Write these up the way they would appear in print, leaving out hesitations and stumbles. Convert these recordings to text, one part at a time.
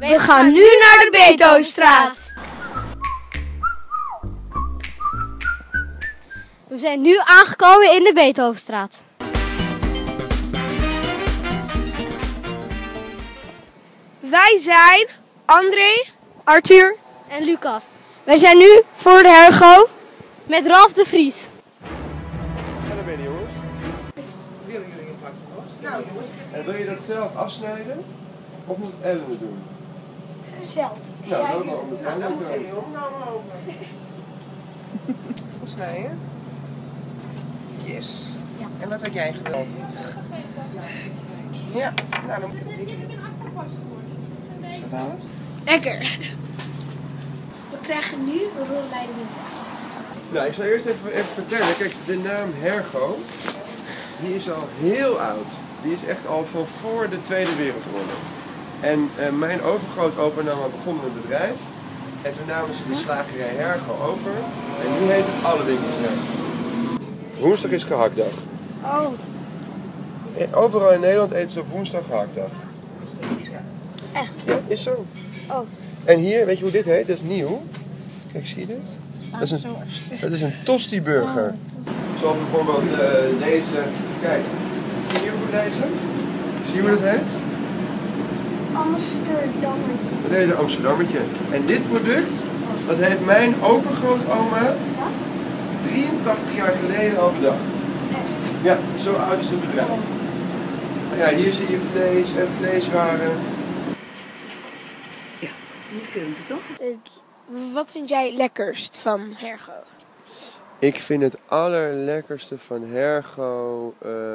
We gaan nu naar de Beethovenstraat. We zijn nu aangekomen in de Beethovenstraat. Wij zijn André, Arthur en Lucas. wij zijn nu voor de Hergo. Met Ralf de Vries. Ga naar binnen, jongens. Willen jullie een plakje vast? Nou jongens. En wil je dat zelf afsnijden? Of moet Ellen het doen? Zelf. Nou, dan maar om het Ellen te Oké, doen. joh. Nou maar over. Goed snijden. Yes. Ja. En wat had jij gedaan? Ja, nou dan moet ik dit doen. Lekker. We krijgen nu een rolleiding. Nou, ik zal eerst even vertellen. Kijk, de naam Hergo, die is al heel oud. Die is echt al van voor de Tweede Wereldoorlog. En mijn overgrootopa begon een bedrijf. En toen namen ze de slagerij Hergo over. En nu heet het Alle Winkels Hergo. Woensdag is gehaktdag. Oh. Overal in Nederland eten ze op woensdag gehaktdag. Echt? Ja, is zo. Oh. En hier, weet je hoe dit heet? Dat is nieuw. Kijk, zie je dit? Dat is een tosti burger. Zoals bijvoorbeeld deze. Kijk, zie je hoe deze? Zie je hoe dat heet? Amsterdammetje. Dat heet een Amsterdammetje. En dit product, dat heeft mijn overgrootoma 83 jaar geleden al bedacht. Ja, zo oud is het bedrijf. Nou ja, hier zie je vlees en vleeswaren. Ja, nu filmt het toch? Wat vind jij lekkerst van Hergo? Ik vind het allerlekkerste van Hergo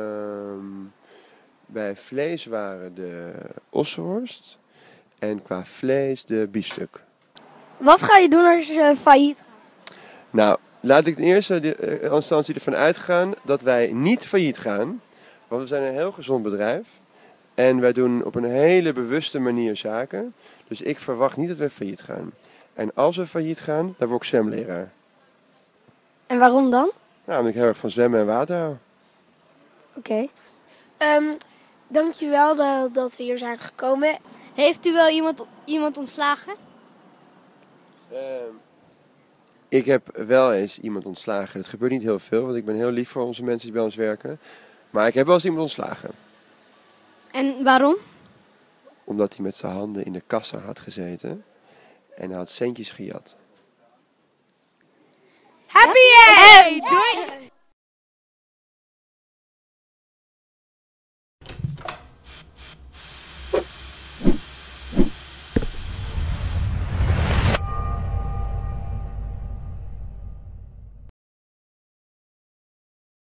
bij vleeswaren de ossenworst en qua vlees de biefstuk. Wat ga je doen als je failliet gaat? Nou, laat ik in eerste instantie ervan uitgaan dat wij niet failliet gaan. Want we zijn een heel gezond bedrijf. En wij doen op een hele bewuste manier zaken. Dus ik verwacht niet dat we failliet gaan. En als we failliet gaan, dan word ik zwemleraar. En waarom dan? Nou, omdat ik heel erg van zwemmen en water hou. Oké. Dankjewel dat we hier zijn gekomen. Heeft u wel iemand ontslagen? Ik heb wel eens iemand ontslagen. Dat gebeurt niet heel veel, want ik ben heel lief voor onze mensen die bij ons werken. Maar ik heb wel eens iemand ontslagen. En waarom? Omdat hij met zijn handen in de kassa had gezeten. En hij had centjes gejat. Happy End! Doei!